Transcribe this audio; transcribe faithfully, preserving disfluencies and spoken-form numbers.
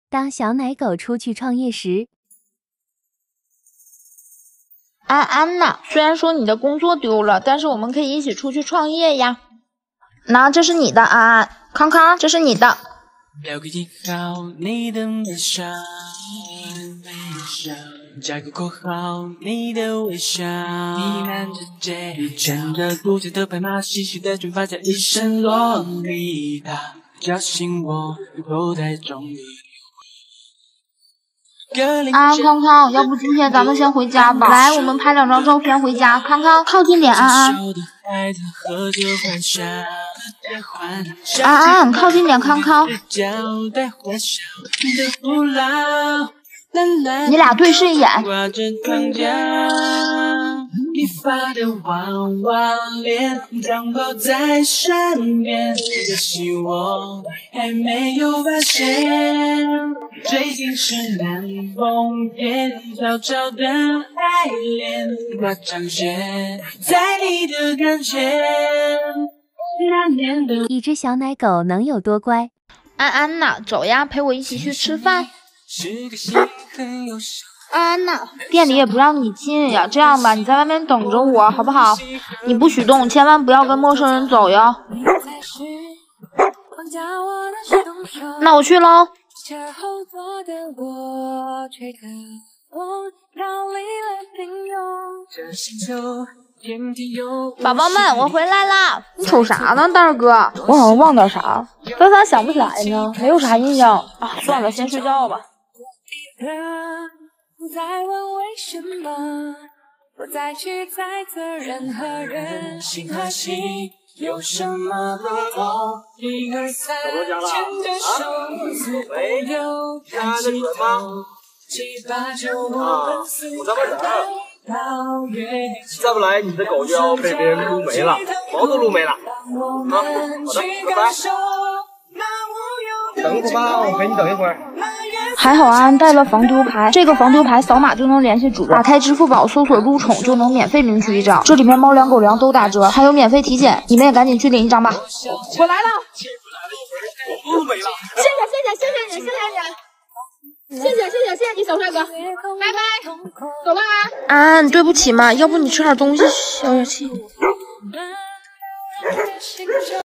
当小奶狗出去创业时， 安安呐，虽然说你的工作丢了，但是我们可以一起出去创业呀。那这是你的，安安，康康，这是你的。 留个记号，你的微笑，加个括号，你的微笑，弥漫着这一整个故事的白马，细细的卷发加一身洛丽塔，叫醒我口袋中的。 安安康康，要不今天咱们先回家吧？来，我们拍两张照片回家。康康，靠近点，安安。安安，靠近点，康康。你俩对视一眼。你发的娃娃脸，当抱在身边，可惜我还没有发现，最近是南风天，悄悄的爱恋，把彰显在你的感觉。那年的一只小奶狗能有多乖？ 安安呐，走呀，陪我一起去吃饭。 是个心很有手。 安安呐，店里也不让你进呀。这样吧，你在外面等着我，好不好？你不许动，千万不要跟陌生人走哟。那我去喽。宝宝们，我回来啦！你瞅啥呢，大二哥？ 我好像忘点啥，但咋想不起来呢？没有啥印象啊。算了，先睡觉吧。 不再问为什么，不再去猜测人和人，心和心有什么不同？一二三，牵着手，四五六，抬起头，七八九，我们四个到月。 再不来，你的狗就要被别人撸没了，毛都撸没了。啊，好的，拜拜。等一会儿吧，我陪你等一会儿。 还好安安带了防丢牌，这个防丢牌扫码就能联系主人，打开支付宝搜索入宠就能免费领取一张，这里面猫粮狗粮都打折，还有免费体检，你们也赶紧去领一张吧。 我来了， 撸没了。 谢谢谢谢谢谢你谢谢你，谢谢谢谢谢谢你小帅哥，拜拜，走了啊。 安安，对不起嘛，要不你吃点东西消消气。